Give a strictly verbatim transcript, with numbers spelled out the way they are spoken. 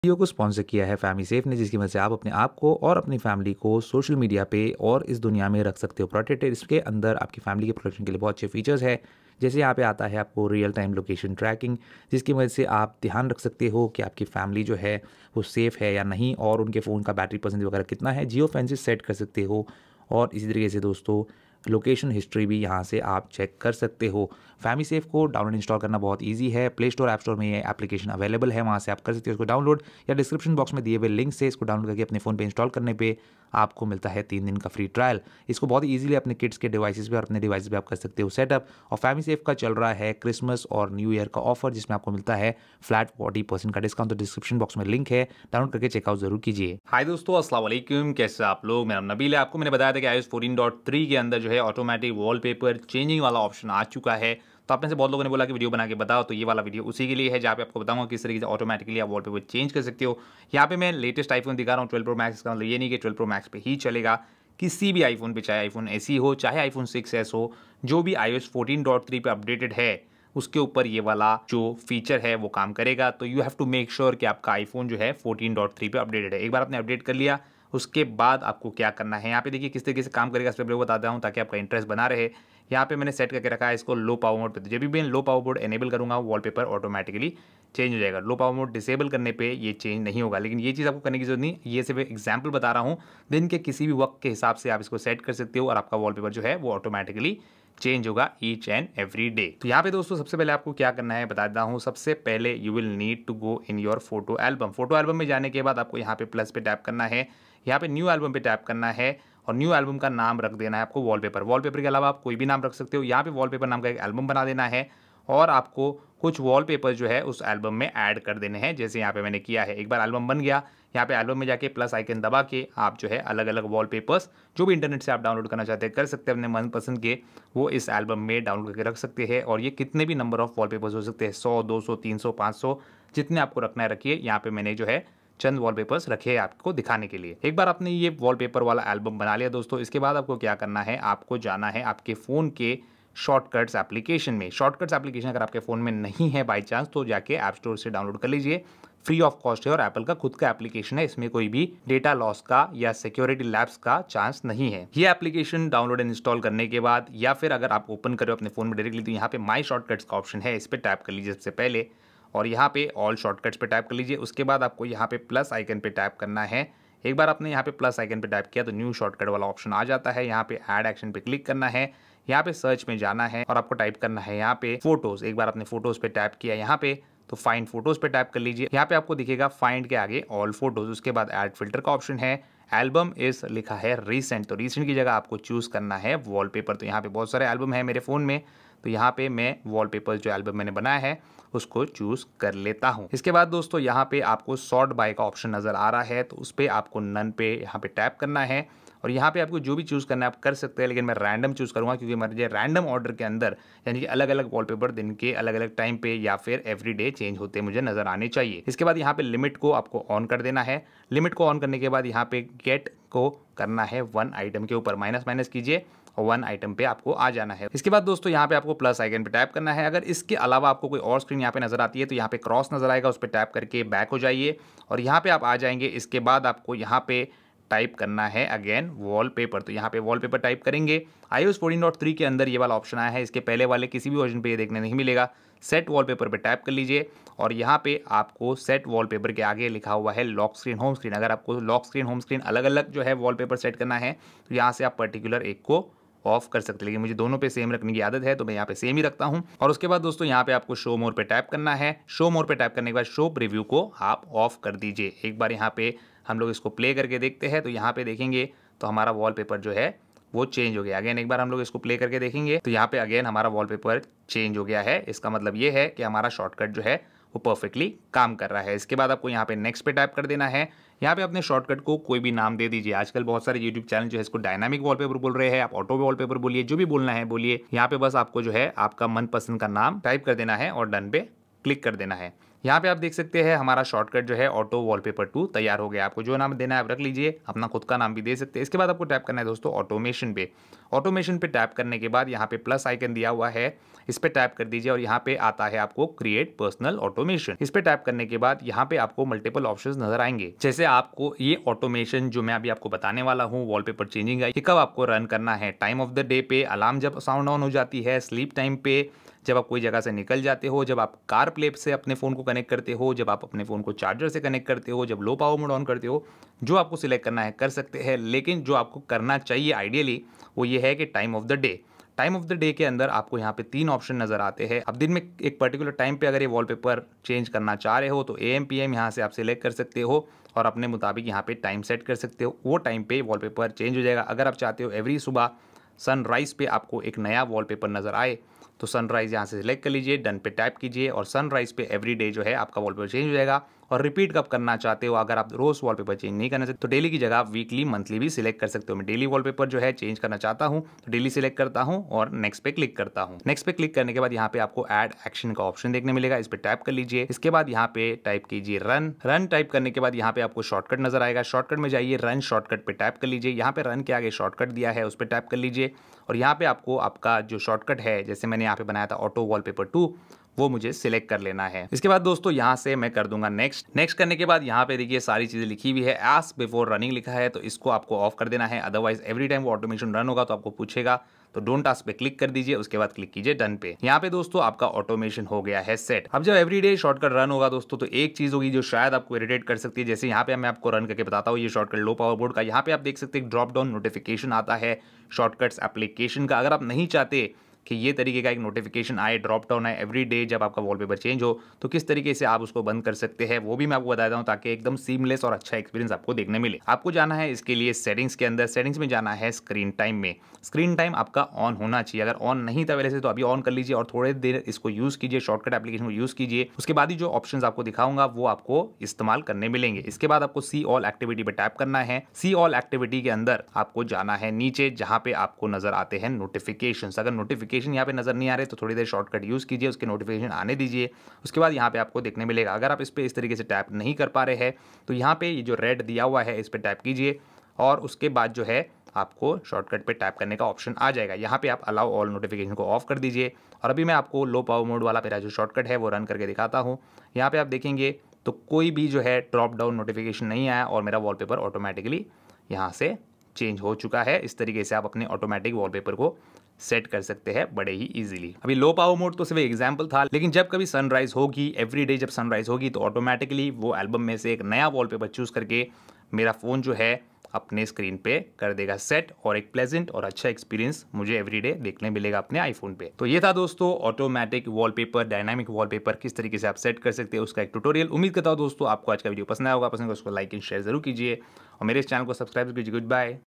Video को sponsor किया है FamiSafe ने, जिसकी वजह से आप अपने आप को और अपनी फैमिली को सोशल मीडिया पे और इस दुनिया में रख सकते हो प्रोटेक्टेड। इसके अंदर आपकी फैमिली के प्रोटेक्शन के लिए बहुत अच्छे फीचर्स है। जैसे यहाँ पे आता है आपको रियल टाइम लोकेशन ट्रैकिंग, जिसकी वजह से आप ध्यान रख सकते हो कि आपकी फैमिली जो है वो सेफ़ है या नहीं, और उनके फ़ोन का बैटरी परसेंटेज वगैरह कितना है। जियो फेंसिस सेट कर सकते हो, और इसी तरीके से दोस्तों लोकेशन हिस्ट्री भी यहाँ से आप चेक कर सकते हो। FamiSafe को डाउनलोड इंस्टॉल करना बहुत इजी है। प्ले स्टोर ऐप स्टोर में ये एप्लीकेशन अवेलेबल है, वहाँ से आप कर सकते हो इसको डाउनलोड, या डिस्क्रिप्शन बॉक्स में दिए हुए लिंक से इसको डाउनलोड करके अपने फ़ोन पे इंस्टॉल करने पे आपको मिलता है तीन दिन का फ्री ट्रायल। इसको बहुत ईजिली अपने किड्स के डिवाइसेस पे और अपने डिवाइस पे आप कर सकते हो सेटअप। और FamiSafe का चल रहा है क्रिसमस और न्यू ईयर का ऑफर, जिसमें आपको मिलता है फ्लैट फोर्टी परसेंट का डिस्काउंट। तो डिस्क्रिप्शन बॉक्स में लिंक है, डाउनलोड करके चेकआउट जरूर कीजिए। हाय दोस्तों, अस्सलाम वालेकुम। कैसे आप लोग? मेरा नाम नबील है। आपको मैंने बताया था कि iOS फोर्टीन पॉइंट थ्री के अंदर जो है ऑटोमेटिक वॉलपेपर चेंजिंग वाला ऑप्शन आ चुका है। तो आप में से बहुत लोगों ने बोला कि वीडियो बना के बताओ, तो ये वाला वीडियो उसी के लिए है, जहाँ पे आपको बताऊंगा किस तरीके से ऑटोमेटिकली आप वॉलपेपर चेंज कर सकते हो। यहाँ पे मैं लेटेस्ट आईफोन दिखा रहा हूँ ट्वेल्व प्रो मैक्स का, मतलब ये नहीं कि ट्वेल्व प्रो मैक्स पे ही चलेगा, किसी भी आईफोन पे, चाहे आईफोन एसी हो चाहे आईफोन सिक्स एस हो, जो भी iOS फोर्टीन पॉइंट थ्री पे अपडेटेड है उसके ऊपर ये वाला जो फीचर है वो काम करेगा। तो you have to make sure कि आपका आईफोन जो है फोर्टीन पॉइंट थ्री पे अपडेटेड है। एक बार आपने अपडेट कर लिया, उसके बाद आपको क्या करना है, यहाँ पे देखिए किस तरीके से काम करेगा, इस पर बताता हूँ ताकि आपका इंटरेस्ट बना रहे। यहाँ पे मैंने सेट करके रखा है इसको लो पावर मोड पे। तो जब भी मैं लो पावर मोड एनेबल करूँगा वॉलपेपर ऑटोमेटिकली चेंज हो जाएगा। लो पावर मोड डिसेबल करने पे ये चेंज नहीं होगा, लेकिन ये चीज़ आपको करने की जरूरत नहीं, ये सिर्फ एग्जाम्पल बता रहा हूँ। दिन के किसी भी वक्त के हिसाब से आप इसको सेट कर सकते हो और आपका वॉलपेपर जो है वो ऑटोमेटिकली चेंज होगा ईच एंड एवरी डे। तो यहाँ पे दोस्तों सबसे पहले आपको क्या करना है बता देता हूँ। सबसे पहले you will need to go in your photo album. Photo album में जाने के बाद आपको यहाँ पे प्लस पे टैप करना है, यहाँ पे न्यू एल्बम पे टैप करना है, और न्यू एल्बम का नाम रख देना है आपको वॉलपेपर। वॉलपेपर के अलावा आप कोई भी नाम रख सकते हो। यहाँ पे वॉलपेपर नाम का एक एल्बम बना देना है, और आपको कुछ वॉलपेपर जो है उस एल्बम में ऐड कर देने हैं, जैसे यहाँ पे मैंने किया है। एक बार एल्बम बन गया, यहाँ पे एल्बम में जाके प्लस आइकन दबा के आप जो है अलग अलग वॉलपेपर्स जो भी इंटरनेट से आप डाउनलोड करना चाहते हैं कर सकते हैं अपने मनपसंद के, वो इस एल्बम में डाउनलोड करके रख सकते हैं। और ये कितने भी नंबर ऑफ वॉलपेपर्स हो सकते हैं, सौ, दो सौ, तीन सौ, पाँच सौ, जितने आपको रखना है रखिए। यहाँ पे मैंने जो है चंद वॉलपेपर्स रखे हैं आपको दिखाने के लिए। एक बार आपने ये वॉलपेपर वाला एल्बम बना लिया दोस्तों, इसके बाद आपको क्या करना है, आपको जाना है आपके फ़ोन के शॉर्टकट्स एप्लीकेशन में। शॉर्टकट्स एप्लीकेशन अगर आपके फ़ोन में नहीं है बाई चांस, तो जाके ऐप स्टोर से डाउनलोड कर लीजिए, फ्री ऑफ कॉस्ट है और एप्पल का खुद का एप्लीकेशन है। इसमें कोई भी डेटा लॉस का या सिक्योरिटी लैप्स का चांस नहीं है। ये एप्लीकेशन डाउनलोड एंड इंस्टॉल करने के बाद, या फिर अगर आप ओपन करो अपने फ़ोन में डायरेक्टली, तो यहाँ पे माई शॉर्टकट्स का ऑप्शन है, इस पर टैप कर लीजिए सबसे पहले, और यहाँ पे ऑल शॉर्टकट्स पे टैप कर लीजिए। उसके बाद आपको यहाँ पे प्लस आइकन पे टैप करना है। एक बार आपने यहाँ पे प्लस आइकन पे टैप किया तो न्यू शॉर्टकट वाला ऑप्शन आ जाता है। यहाँ पे ऐड एक्शन पे क्लिक करना है, यहाँ पे सर्च में जाना है और आपको टाइप करना है यहाँ पे फोटोज। एक बार आपने फोटोज पे टैप किया यहाँ पे, तो फाइंड फोटोज पे टैप कर लीजिए। यहाँ पे आपको दिखेगा फाइंड के आगे ऑल फोटोज, उसके बाद ऐड फिल्टर का ऑप्शन है, एल्बम इस लिखा है रीसेंट, तो रीसेंट की जगह आपको चूज करना है वॉलपेपर। तो यहाँ पे बहुत सारे एल्बम है मेरे फोन में, तो यहाँ पे मैं वॉलपेपर जो एल्बम मैंने बनाया है उसको चूज कर लेता हूँ। इसके बाद दोस्तों यहाँ पे आपको सॉर्ट बाय का ऑप्शन नजर आ रहा है, तो उस पर आपको नन पे यहाँ पे टैप करना है, और यहाँ पे आपको जो भी चूज़ करना है आप कर सकते हैं, लेकिन मैं रैंडम चूज़ करूँगा क्योंकि मुझे रैंडम ऑर्डर के अंदर यानी कि अलग अलग वॉलपेपर दिन के अलग अलग टाइम पे या फिर एवरी डे चेंज होते मुझे नजर आने चाहिए। इसके बाद यहाँ पे लिमिट को आपको ऑन कर देना है। लिमिट को ऑन करने के बाद यहाँ पे गेट को करना है वन आइटम के ऊपर, माइनस माइनस कीजिए और वन आइटम पे आपको आ जाना है। इसके बाद दोस्तों यहाँ पे आपको प्लस आइकन पे टैप करना है। अगर इसके अलावा आपको कोई और स्क्रीन यहाँ पे नजर आती है तो यहाँ पे क्रॉस नजर आएगा, उस पर टैप करके बैक हो जाइए और यहाँ पे आप आ जाएंगे। इसके बाद आपको यहाँ पे टाइप करना है अगेन वॉलपेपर, तो यहाँ पे वॉलपेपर टाइप करेंगे। iOS फोर्टीन पॉइंट थ्री के अंदर ये वाला ऑप्शन आया है, इसके पहले वाले किसी भी वर्जन पे ये देखने नहीं मिलेगा। सेट वॉलपेपर पे टैप कर लीजिए और यहाँ पे आपको सेट वॉलपेपर के आगे लिखा हुआ है लॉक स्क्रीन होम स्क्रीन। अगर आपको लॉक स्क्रीन होम स्क्रीन अलग अलग जो है वॉलपेपर सेट करना है तो यहाँ से आप पर्टिकुलर एक को ऑफ कर सकते हैं, लेकिन मुझे दोनों पे सेम रखने की आदत है तो मैं यहाँ पे सेम ही रखता हूँ। और उसके बाद दोस्तों यहाँ पे आपको शो मोर पे टैप करना है। शो मोर पे टैप करने के बाद शो प्रीव्यू को आप ऑफ कर दीजिए। एक बार यहाँ पे हम लोग इसको प्ले करके देखते हैं, तो यहाँ पे देखेंगे तो हमारा वॉलपेपर जो है वो चेंज हो गया। अगेन एक बार हम लोग इसको प्ले करके देखेंगे तो यहाँ पे अगेन हमारा वॉलपेपर चेंज हो गया है। इसका मतलब ये है कि हमारा शॉर्टकट जो है वो परफेक्टली काम कर रहा है। इसके बाद आपको यहाँ पे नेक्स्ट पे टाइप कर देना है। यहाँ पे अपने शॉर्टकट को कोई भी नाम दे दीजिए। आजकल बहुत सारे यूट्यूब चैनल जो है इसको डायनामिक वॉलपेपर बोल रहे हैं, आप ऑटो वॉलपेपर बोलिए, जो भी बोलना है बोलिए। यहाँ पे बस आपको जो है आपका मनपसंद का नाम टाइप कर देना है और डन पे क्लिक कर देना है। यहाँ पे आप देख सकते हैं हमारा शॉर्टकट जो है ऑटो वॉलपेपर टू तैयार हो गया। आपको जो नाम देना है आप रख लीजिए, अपना खुद का नाम भी दे सकते हैं। इसके बाद आपको टैप करना है दोस्तों ऑटोमेशन पे। ऑटोमेशन पे टैप करने के बाद यहाँ पे प्लस आइकन दिया हुआ है, इस पे टैप कर दीजिए और यहाँ पे आता है आपको क्रिएट पर्सनल ऑटोमेशन। इस पे टैप करने के बाद यहाँ पे आपको मल्टीपल ऑप्शंस नजर आएंगे। जैसे आपको ये ऑटोमेशन जो मैं अभी आपको बताने वाला हूँ वॉलपेपर चेंजिंग का, ये कब आपको रन करना है, टाइम ऑफ द डे पे, अलार्म जब साउंड ऑन हो जाती है, स्लीप टाइम पे, जब आप कोई जगह से निकल जाते हो, जब आप कार प्ले से अपने फ़ोन को कनेक्ट करते हो, जब आप अपने फ़ोन को चार्जर से कनेक्ट करते हो, जब लो पावर मोड ऑन करते हो, जो आपको सिलेक्ट करना है कर सकते हैं। लेकिन जो आपको करना चाहिए आइडियली वो ये है कि time of the day. Time of the day के अंदर आपको यहाँ पे तीन ऑप्शन नजर आते हैं। अब दिन में एक पर्टिकुलर टाइम पे अगर ये वॉलपेपर चेंज करना चाह रहे हो तो ए एम पी एम यहाँ से आप सिलेक्ट कर सकते हो और अपने मुताबिक यहाँ पे टाइम सेट कर सकते हो। वो टाइम पे वॉलपेपर चेंज हो जाएगा। अगर आप चाहते हो एवरी सुबह सनराइज पे आपको एक नया वॉलपेपर नजर आए तो सनराइज यहाँ से सिलेक्ट कर लीजिए, डन पे टैप कीजिए और सनराइज पे एवरी डे जो है आपका वॉलपेपर चेंज हो जाएगा। और रिपीट कब करना चाहते हो, अगर आप रोज वॉलपेपर चेंज नहीं करना चाहते तो डेली की जगह आप वीकली मंथली भी सिलेक्ट कर सकते हो। मैं डेली वॉलपेपर जो है चेंज करना चाहता हूँ तो डेली सिलेक्ट करता हूँ और नेक्स्ट पे क्लिक करता हूँ। नेक्स्ट पे क्लिक करने के बाद यहाँ पे आपको ऐड एक्शन का ऑप्शन देखने मिलेगा, इस पे टैप कर लीजिए। इसके बाद यहाँ पे टाइप कीजिए रन। रन टाइप करने के बाद यहाँ पे आपको शॉर्टकट नजर आएगा, शॉर्टकट में जाइए, रन शॉर्टकट पे टैप कर लीजिए। यहाँ पे रन के आगे शॉर्टकट दिया है उस पर टैप कर लीजिए और यहाँ पे आपको आपका जो शॉर्टकट है, जैसे मैंने यहाँ पे बनाया था ऑटो वॉलपेपर टू, वो मुझे सिलेक्ट कर लेना है। इसके बाद दोस्तों यहाँ से मैं कर दूंगा नेक्स्ट। नेक्स्ट करने के बाद यहाँ पे देखिए सारी चीजें लिखी हुई है, आस्क बिफोर रनिंग लिखा है तो इसको आपको ऑफ कर देना है, अदरवाइज एवरी टाइम वो ऑटोमेशन रन होगा तो आपको पूछेगा। तो डोंट टास्क पे क्लिक कर दीजिए, उसके बाद क्लिक कीजिए डन पे। यहाँ पे दोस्तों आपका ऑटोमेशन हो गया है सेट। अब जब एवरीडे शॉर्टकट रन होगा दोस्तों तो एक चीज होगी जो शायद आपको इरिटेट कर सकती है। जैसे यहाँ पे मैं आपको रन करके बताता हूँ ये शॉर्टकट लो पावर बोर्ड का। यहाँ पे आप देख सकते हैं ड्रॉप डाउन नोटिफिकेशन आता है शॉर्टकट्स एप्लीकेशन का। अगर आप नहीं चाहते कि ये तरीके का एक नोटिफिकेशन आए, ड्रॉप डाउन आए एवरी डे जब आपका वॉलपेपर चेंज हो, तो किस तरीके से आप उसको बंद कर सकते हैं वो भी मैं आपको बताता हूँ ताकि एकदम सीमलेस और अच्छा एक्सपीरियंस आपको देखने मिले। आपको जाना है इसके लिए सेटिंग्स के अंदर, सेटिंग्स में जाना है स्क्रीन टाइम में। स्क्रीन टाइम आपका ऑन होना चाहिए, अगर ऑन नहीं था पहले से तो अभी ऑन कर लीजिए और थोड़ी देर इसको यूज कीजिए, शॉर्टकट एप्लीकेशन को यूज कीजिए। उसके बाद ही जो ऑप्शंस आपको दिखाऊंगा वो आपको इस्तेमाल करने मिलेंगे। इसके बाद आपको सी ऑल एक्टिविटी पे टैप करना है। सी ऑल एक्टिविटी के अंदर आपको जाना है नीचे जहां पे आपको नजर आते हैं नोटिफिकेशंस। अगर नोटिफिकेशन यहाँ पे नजर नहीं आ रहे तो थोड़ी देर शॉर्टकट यूज कीजिए, उसके नोटिफिकेशन आने दीजिए। उसके बाद यहाँ पे आपको देखने मिलेगा। अगर आप इस पे इस तरीके से टैप नहीं कर पा रहे हैं तो यहाँ पे ये जो रेड दिया हुआ है इस पे टैप कीजिए और उसके बाद जो है आपको शॉर्टकट पे टैप करने का ऑप्शन आ जाएगा। यहाँ पे आप अलाउ ऑल नोटिफिकेशन को ऑफ कर दीजिए। और अभी मैं आपको लो पावर मोड वाला मेरा जो शॉर्टकट है वो रन करके दिखाता हूँ। यहाँ पे आप देखेंगे तो कोई भी जो है ड्रॉप डाउन नोटिफिकेशन नहीं आया और मेरा वॉलपेपर ऑटोमेटिकली यहाँ से चेंज हो चुका है। इस तरीके से आप अपने ऑटोमेटिक वॉलपेपर को सेट कर सकते हैं बड़े ही इजीली। अभी लो पावर मोड तो सिर्फ एग्जांपल था, लेकिन जब कभी सनराइज होगी, एवरीडे जब सनराइज होगी तो ऑटोमेटिकली वो एल्बम में से एक नया वॉलपेपर चूज करके मेरा फोन जो है अपने स्क्रीन पे कर देगा सेट और एक प्लेजेंट और अच्छा एक्सपीरियंस मुझे एवरीडे देखने मिलेगा अपने आईफोन पे। तो ये था दोस्तों ऑटोमेटिक वॉलपेपर, डायनामिक वॉलपेपर किस तरीके से आप सेट कर सकते हैं उसका एक ट्यूटोरियल। उम्मीद करता हूँ दोस्तों आपको आज का वीडियो पसंद आया होगा। पसंद है उसको लाइक एंड शेयर जरूर कीजिए और मेरे इस चैनल को सब्सक्राइब कीजिए। Good bye.